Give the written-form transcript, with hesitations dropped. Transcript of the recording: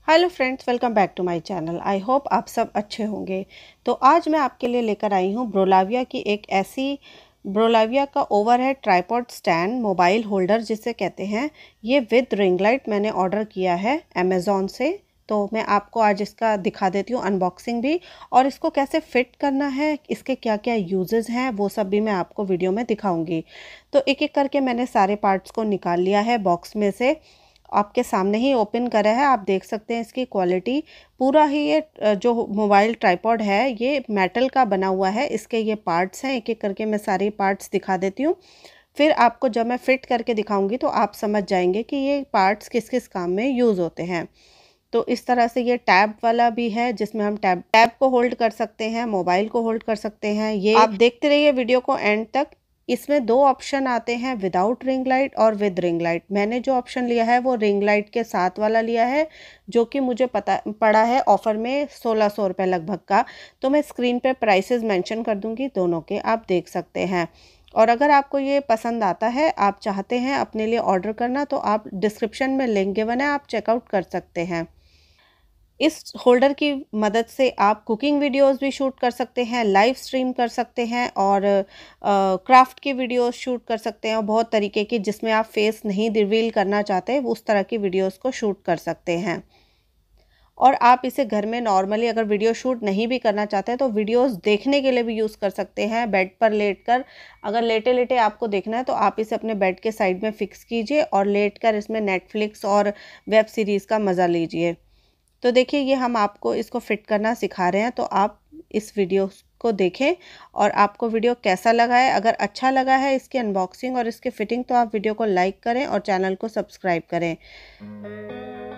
Hello friends, welcome back to my channel. I hope आप सब अच्छे होंगे। तो आज मैं आपके लिए लेकर आई हूँ ब्रोलाविया की एक ऐसी ब्रोलाविया का overhead tripod stand mobile holder जिसे कहते हैं। ये विद रिंग लाइट मैंने ऑर्डर किया है अमेज़ॉन से। तो मैं आपको आज इसका दिखा देती हूँ अनबॉक्सिंग भी, और इसको कैसे फिट करना है, इसके क्या क्या यूजेस हैं, वो सब भी मैं आपको वीडियो में दिखाऊंगी। तो एक एक करके मैंने सारे पार्ट्स को निकाल लिया है बॉक्स में से। आपके सामने ही ओपन करा है, आप देख सकते हैं इसकी क्वालिटी। पूरा ही ये जो मोबाइल ट्राइपॉड है ये मेटल का बना हुआ है। इसके ये पार्ट्स हैं, एक एक करके मैं सारे पार्ट्स दिखा देती हूँ। फिर आपको जब मैं फिट करके दिखाऊंगी तो आप समझ जाएंगे कि ये पार्ट्स किस किस काम में यूज़ होते हैं। तो इस तरह से ये टैब वाला भी है जिसमें हम टैब टैब को होल्ड कर सकते हैं, मोबाइल को होल्ड कर सकते हैं। ये आप देखते रहिए वीडियो को एंड तक। इसमें दो ऑप्शन आते हैं, विदाउट रिंग लाइट और विद रिंग लाइट। मैंने जो ऑप्शन लिया है वो रिंग लाइट के साथ वाला लिया है, जो कि मुझे पता पड़ा है ऑफ़र में 1600 रुपये लगभग का। तो मैं स्क्रीन पे प्राइसेस मेंशन कर दूंगी दोनों के, आप देख सकते हैं। और अगर आपको ये पसंद आता है, आप चाहते हैं अपने लिए ऑर्डर करना, तो आप डिस्क्रिप्शन में लिंक गिवन है, आप चेकआउट कर सकते हैं। इस होल्डर की मदद से आप कुकिंग वीडियोस भी शूट कर सकते हैं, लाइव स्ट्रीम कर सकते हैं, और क्राफ्ट की वीडियोस शूट कर सकते हैं, और बहुत तरीके की जिसमें आप फेस नहीं रिवील करना चाहते उस तरह की वीडियोस को शूट कर सकते हैं। और आप इसे घर में नॉर्मली अगर वीडियो शूट नहीं भी करना चाहते हैं तो वीडियोस देखने के लिए भी यूज़ कर सकते हैं, बेड पर लेटकर। अगर लेटे लेटे आपको देखना है तो आप इसे अपने बेड के साइड में फ़िक्स कीजिए और लेटकर इसमें नेटफ्लिक्स और वेब सीरीज़ का मज़ा लीजिए। तो देखिए, ये हम आपको इसको फिट करना सिखा रहे हैं, तो आप इस वीडियो को देखें। और आपको वीडियो कैसा लगा है, अगर अच्छा लगा है इसकी अनबॉक्सिंग और इसकी फ़िटिंग, तो आप वीडियो को लाइक करें और चैनल को सब्सक्राइब करें।